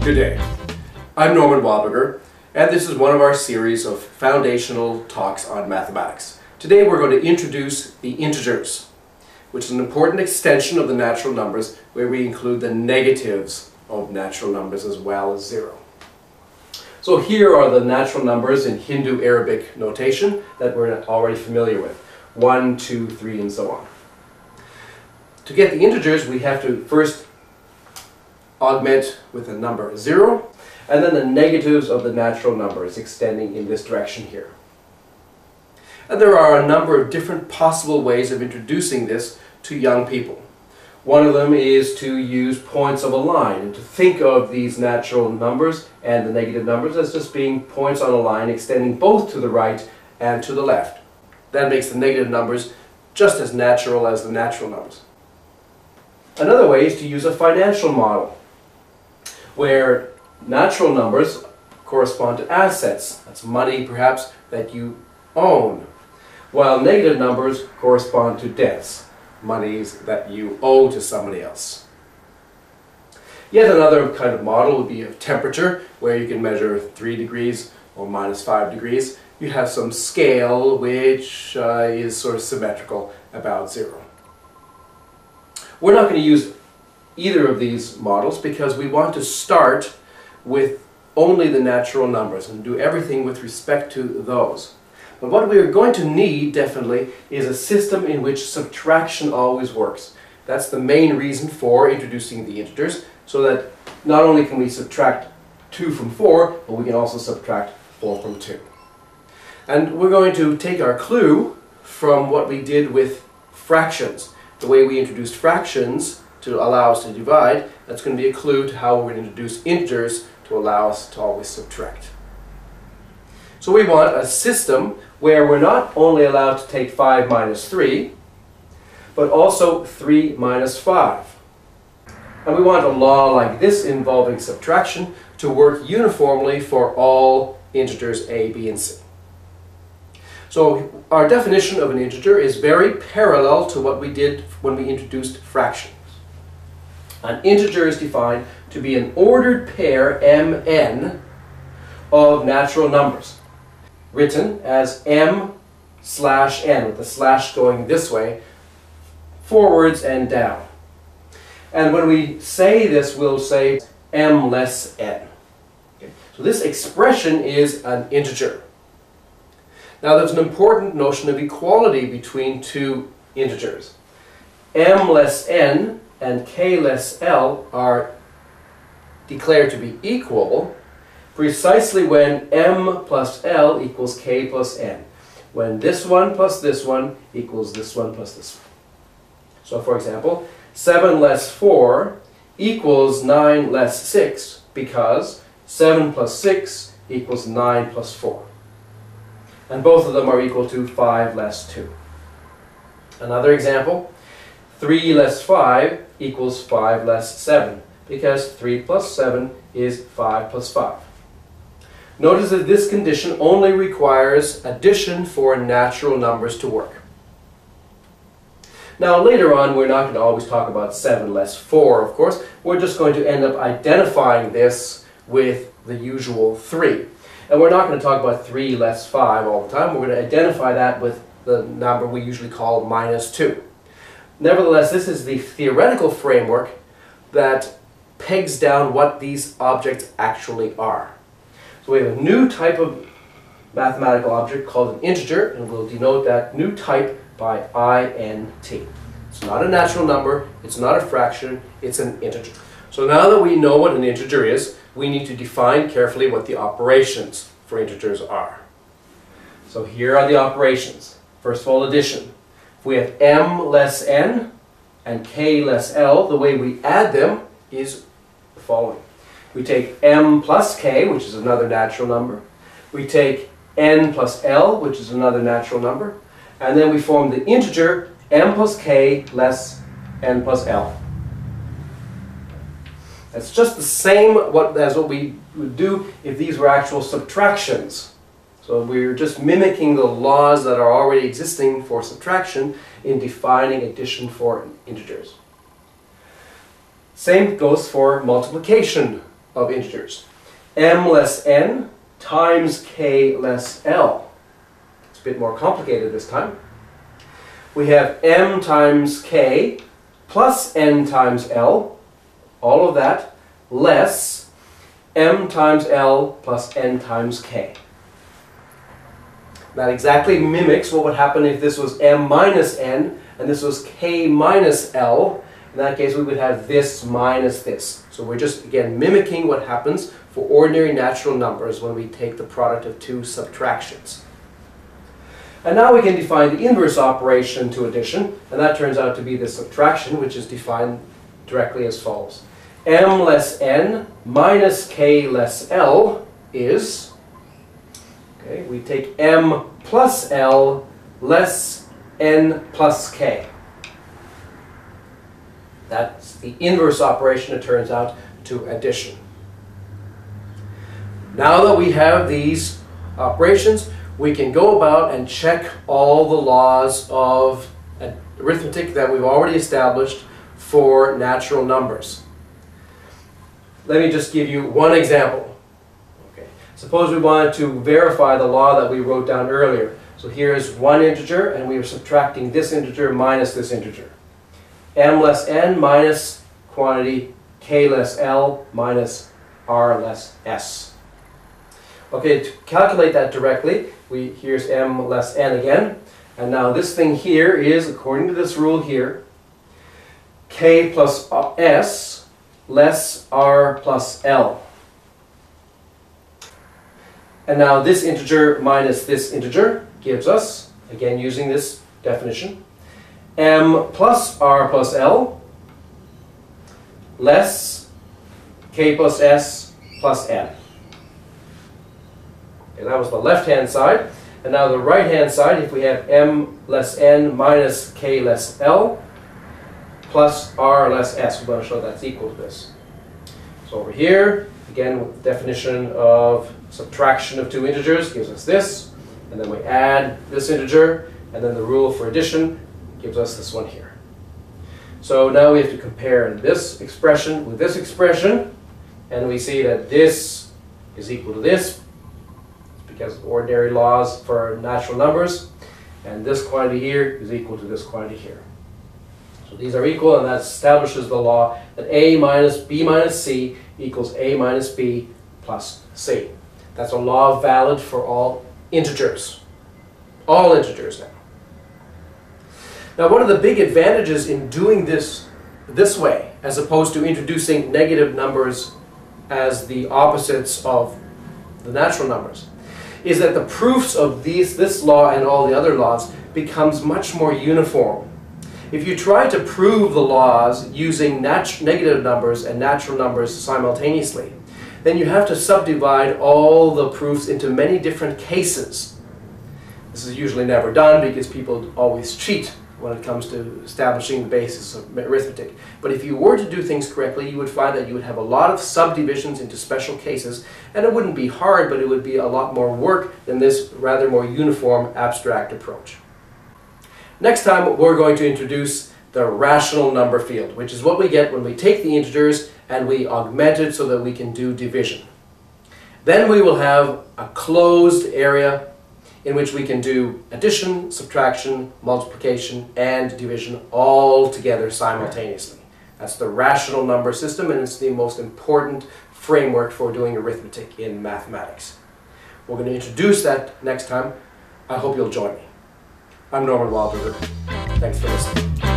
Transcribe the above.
Good day. I'm Norman Wildberger, and this is one of our series of foundational talks on mathematics. Today we're going to introduce the integers, which is an important extension of the natural numbers where we include the negatives of natural numbers as well as 0. So here are the natural numbers in Hindu-Arabic notation that we're already familiar with. 1, 2, 3, and so on. To get the integers, we have to first augment with a number 0, and then the negatives of the natural numbers extending in this direction here. And there are a number of different possible ways of introducing this to young people. One of them is to use points of a line, and to think of these natural numbers and the negative numbers as just being points on a line extending both to the right and to the left. That makes the negative numbers just as natural as the natural numbers. Another way is to use a financial model, where natural numbers correspond to assets. That's money, perhaps, that you own, while negative numbers correspond to debts, monies that you owe to somebody else. Yet another kind of model would be of temperature, where you can measure 3 degrees or -5 degrees. You have some scale which is sort of symmetrical, about 0. We're not going to use either of these models because we want to start with only the natural numbers and do everything with respect to those. But what we are going to need, definitely, is a system in which subtraction always works. That's the main reason for introducing the integers, so that not only can we subtract 2 from 4, but we can also subtract 4 from 2. And we're going to take our clue from what we did with fractions. The way we introduced fractions to allow us to divide, that's going to be a clue to how we're going to introduce integers to allow us to always subtract. So we want a system where we're not only allowed to take 5 minus 3, but also 3 minus 5. And we want a law like this involving subtraction to work uniformly for all integers a, b, and c. So our definition of an integer is very parallel to what we did when we introduced fractions. An integer is defined to be an ordered pair, mn, of natural numbers, written as m/n, with the slash going this way, forwards and down. And when we say this, we'll say m less n. Okay. So this expression is an integer. Now there's an important notion of equality between two integers. M less n and k less l are declared to be equal precisely when m plus l equals k plus n. When this one plus this one equals this one plus this one. So for example, 7 less 4 equals 9 less 6 because 7 plus 6 equals 9 plus 4. And both of them are equal to 5 less 2. Another example, 3 less 5 equals 5 less 7, because 3 plus 7 is 5 plus 5. Notice that this condition only requires addition for natural numbers to work. Now later on, we're not going to always talk about 7 less 4, of course. We're just going to end up identifying this with the usual 3. And we're not going to talk about 3 less 5 all the time. We're going to identify that with the number we usually call -2. Nevertheless, this is the theoretical framework that pegs down what these objects actually are. So we have a new type of mathematical object called an integer, and we'll denote that new type by int. It's not a natural number, it's not a fraction, it's an integer. So now that we know what an integer is, we need to define carefully what the operations for integers are. So here are the operations. First of all, addition. If we have m less n and k less l, the way we add them is the following. We take m plus k, which is another natural number. We take n plus l, which is another natural number. And then we form the integer m plus k less n plus l. That's just the same as what we would do if these were actual subtractions. So we're just mimicking the laws that are already existing for subtraction in defining addition for integers. Same goes for multiplication. of integers. M less n times k less l. It's a bit more complicated this time. We have m times k plus n times l, all of that, less m times l plus n times k. That exactly mimics what would happen if this was m minus n and this was k minus l. In that case, we would have this minus this. So we're just, again, mimicking what happens for ordinary natural numbers when we take the product of two subtractions. And now we can define the inverse operation to addition, and that turns out to be the subtraction, which is defined directly as follows. M less n minus k less l is, okay, we take m plus l less n plus k. That's the inverse operation, it turns out, to addition. Now that we have these operations, we can go about and check all the laws of arithmetic that we've already established for natural numbers. Let me just give you one example. Okay. Suppose we wanted to verify the law that we wrote down earlier. So here's one integer, and we are subtracting this integer minus this integer. M less n minus quantity k less l minus r less s. Okay, to calculate that directly, here's m less n again. And now this thing here is, according to this rule here, k plus s less r plus l. And now this integer minus this integer gives us, again using this definition, m plus r plus l less k plus s plus n. Okay, that was the left-hand side. And now the right-hand side, if we have m less n minus k less l plus r less s, we're going to show that's equal to this. So over here, again, with the definition of subtraction of two integers gives us this. And then we add this integer, and then the rule for addition gives us this one here. So now we have to compare this expression with this expression, and we see that this is equal to this, because of ordinary laws for natural numbers, and this quantity here is equal to this quantity here. So these are equal, and that establishes the law that a minus b minus c equals a minus b plus c. That's a law valid for all integers. All integers now. Now, one of the big advantages in doing this way, as opposed to introducing negative numbers as the opposites of the natural numbers, is that the proofs of this law and all the other laws becomes much more uniform. If you try to prove the laws using negative numbers and natural numbers simultaneously, then you have to subdivide all the proofs into many different cases. This is usually never done because people always cheat when it comes to establishing the basis of arithmetic. But if you were to do things correctly, you would find that you would have a lot of subdivisions into special cases, and it wouldn't be hard, but it would be a lot more work than this rather more uniform abstract approach. Next time, we're going to introduce the rational number field, which is what we get when we take the integers and we augment it so that we can do division. Then we will have a closed area in which we can do addition, subtraction, multiplication, and division all together simultaneously. That's the rational number system, and it's the most important framework for doing arithmetic in mathematics. We're going to introduce that next time. I hope you'll join me. I'm Norman Wildberger. Thanks for listening.